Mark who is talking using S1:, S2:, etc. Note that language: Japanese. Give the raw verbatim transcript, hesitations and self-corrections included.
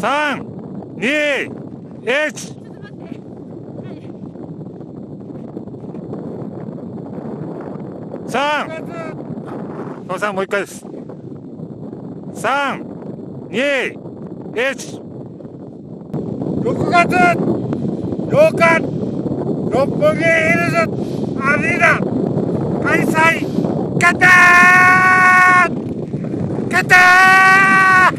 S1: さん、に、いち。さん、トモさんもう一回です。さん、に、いち。ろくがつようか、六本木ヒルズアリーナ開催決定決定